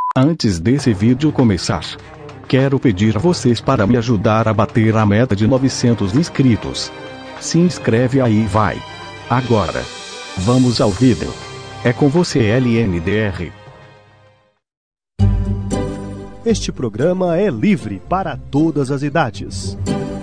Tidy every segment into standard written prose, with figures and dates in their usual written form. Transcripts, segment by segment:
Antes desse vídeo começar, quero pedir a vocês para me ajudar a bater a meta de 900 inscritos. Se inscreve aí, vai. Agora, vamos ao vídeo. É com você, LNDR. Este programa é livre para todas as idades.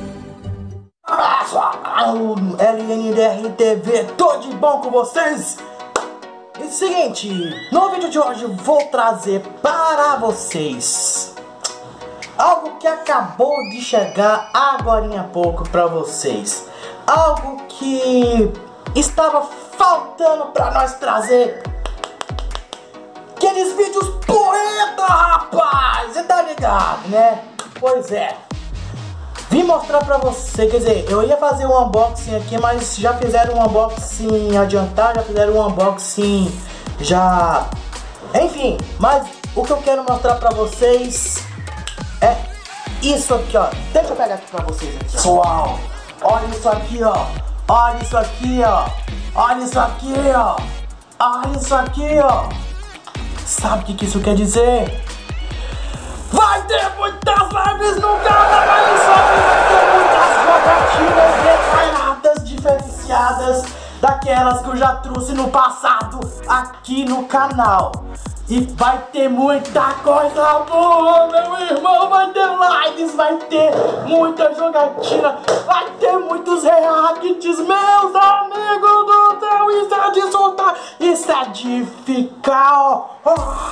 LNDR TV, tudo de bom com vocês? E seguinte, no vídeo de hoje vou trazer para vocês algo que acabou de chegar agorinha há pouco para vocês. Algo que estava faltando para nós trazer. Aqueles vídeos porreta, rapaz! Você tá ligado, né? Pois é. Vim mostrar pra você, quer dizer, eu ia fazer um unboxing aqui, mas já fizeram um unboxing adiantado, já fizeram um unboxing já... Enfim, mas o que eu quero mostrar pra vocês é isso aqui, ó. Deixa eu pegar aqui pra vocês aqui, pessoal. Olha isso aqui, ó. Olha isso aqui, ó. Olha isso aqui, ó. Olha isso aqui, ó. Sabe o que isso quer dizer? Vai ter muitas lives no canal, vai ter muitas jogatinas detalhadas, diferenciadas, daquelas que eu já trouxe no passado aqui no canal. E vai ter muita coisa boa, meu irmão, vai ter lives, vai ter muita jogatina, vai ter muitos reacts, meus amigos do céu, isso é de soltar, isso é de ficar, ó.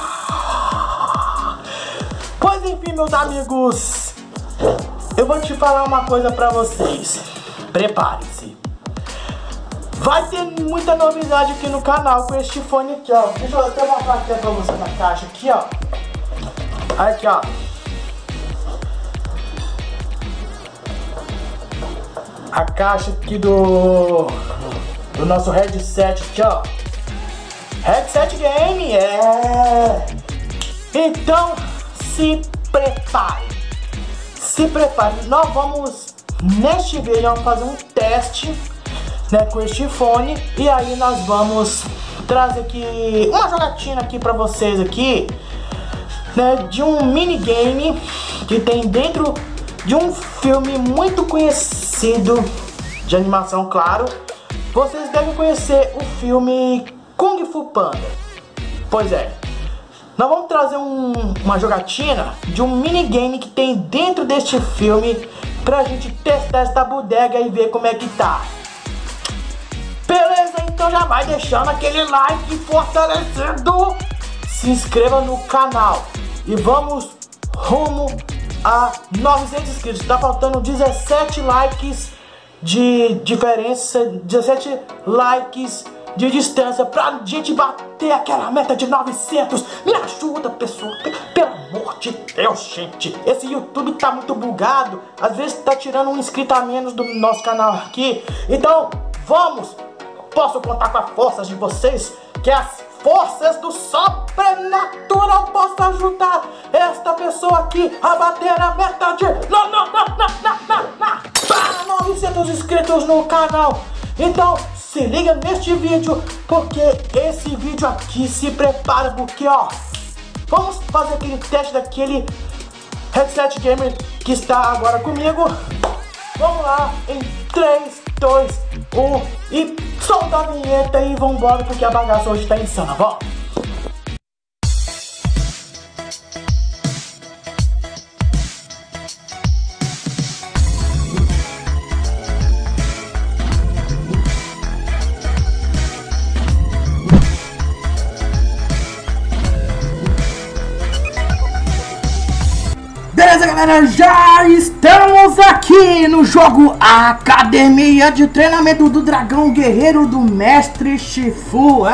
Pois enfim, meus amigos, eu vou te falar uma coisa pra vocês. Prepare-se. Vai ter muita novidade aqui no canal com este fone aqui, ó. Deixa eu até mostrar aqui pra você na caixa aqui, ó. Aqui, ó. A caixa aqui do nosso headset aqui, ó. Headset game, é. Então... se prepare, nós vamos, neste vídeo, vamos fazer um teste, né, com este fone, e aí nós vamos trazer aqui, uma jogatina aqui pra vocês aqui, né, de um minigame que tem dentro de um filme muito conhecido, de animação, claro. Vocês devem conhecer o filme Kung Fu Panda. Pois é. Nós vamos trazer uma jogatina de um minigame que tem dentro deste filme pra gente testar esta bodega e ver como é que tá. Beleza? Então já vai deixando aquele like fortalecendo. Se inscreva no canal. E vamos rumo a 900 inscritos. Tá faltando 17 likes de diferença, 17 likes de distância pra gente bater aquela meta de 900. Me ajuda, pessoal, pelo amor de Deus, gente. Esse YouTube tá muito bugado, às vezes tá tirando um inscrito a menos do nosso canal aqui. Então, vamos. Posso contar com as forças de vocês, que as forças do sobrenatural possam ajudar esta pessoa aqui a bater a meta de 900 inscritos no canal. Então, se liga neste vídeo, porque esse vídeo aqui, se prepara, porque ó, vamos fazer aquele teste daquele headset gamer que está agora comigo. Vamos lá, em 3, 2, 1 e solta a vinheta e vambora, porque a bagaça hoje tá insana, vamos! Beleza, galera, já estamos aqui no jogo Academia de Treinamento do Dragão Guerreiro do Mestre Shifu.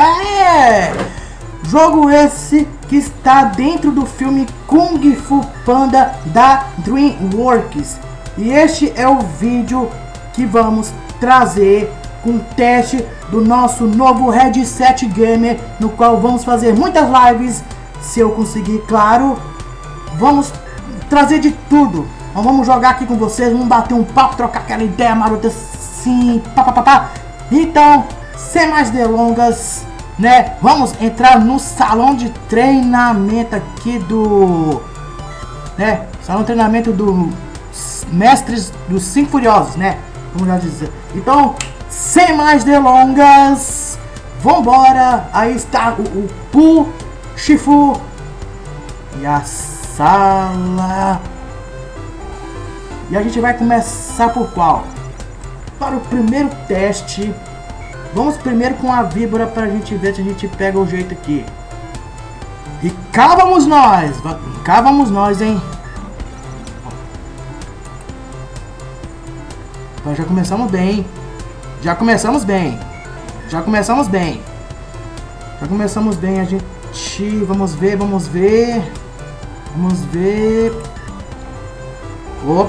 Jogo esse que está dentro do filme Kung Fu Panda da DreamWorks. E este é o vídeo que vamos trazer com o teste do nosso novo headset gamer, no qual vamos fazer muitas lives, se eu conseguir, claro. Vamos trazer de tudo. Então, vamos jogar aqui com vocês, vamos bater um papo, trocar aquela ideia marota assim, papapá. Então, sem mais delongas, né? Vamos entrar no salão de treinamento aqui do, né? Salão de treinamento do mestres dos 5 Furiosos, né? Vamos já dizer. Então, sem mais delongas, vambora. Aí está o Pu, Shifu e a sala. E a gente vai começar por qual? Para o primeiro teste, vamos primeiro com a víbora pra gente ver se a gente pega o jeito aqui. E cá vamos nós, hein? Então já começamos bem. Já começamos bem, a gente... Vamos ver. Opa.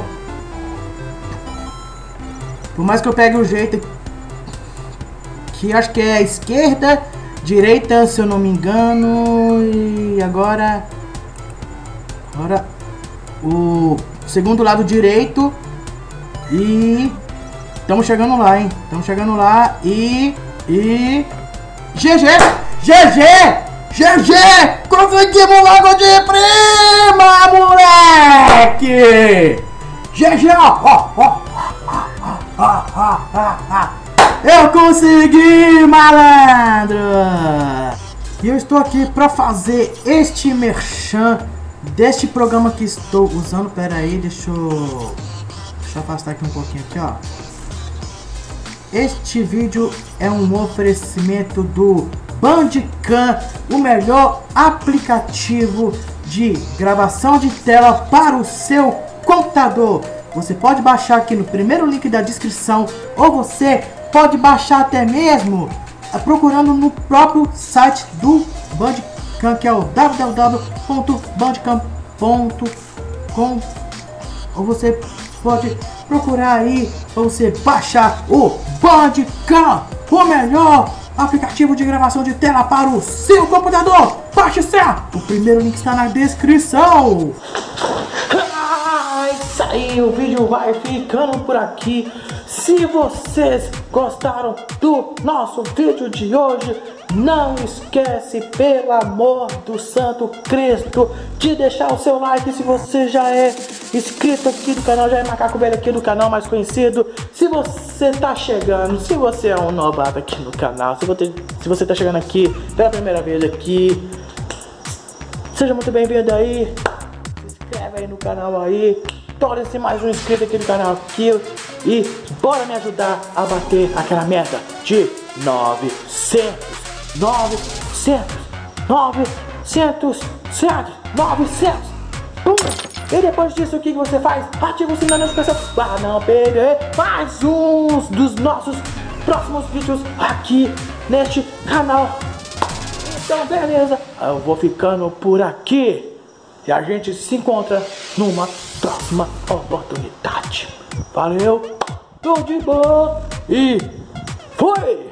Por mais que eu pegue o jeito que acho que é a esquerda, direita, se eu não me engano. E agora o segundo lado direito. E estamos chegando lá, hein? E GG! Conseguimos logo de prima, moleque! GG! Eu consegui, malandro! E eu estou aqui para fazer este merchan deste programa que estou usando. Pera aí, deixa eu afastar aqui um pouquinho aqui, ó. Este vídeo é um oferecimento do Bandicam, o melhor aplicativo de gravação de tela para o seu computador. Você pode baixar aqui no primeiro link da descrição, ou você pode baixar até mesmo procurando no próprio site do Bandicam, que é o www.bandicam.com, ou você pode procurar aí para você baixar o Bandicam, o melhor aplicativo de gravação de tela para o seu computador. Baixe já! O primeiro link está na descrição. Isso aí, o vídeo vai ficando por aqui. Se vocês gostaram do nosso vídeo de hoje, não esquece, pelo amor do Santo Cristo, de deixar o seu like. Se você já é inscrito aqui do canal, já é macaco velho aqui do canal mais conhecido. Se você tá chegando, se você é um novato aqui no canal, se você tá chegando aqui pela primeira vez aqui, seja muito bem-vindo aí. Se inscreve aí no canal aí, torne-se mais um inscrito aqui do canal aqui, e bora me ajudar a bater aquela meta de 900. E depois disso, o que você faz? Ativa o sininho da notificação para não perder mais uns dos nossos próximos vídeos aqui neste canal. Então, beleza, eu vou ficando por aqui e a gente se encontra numa próxima oportunidade. Valeu, tudo de bom e fui!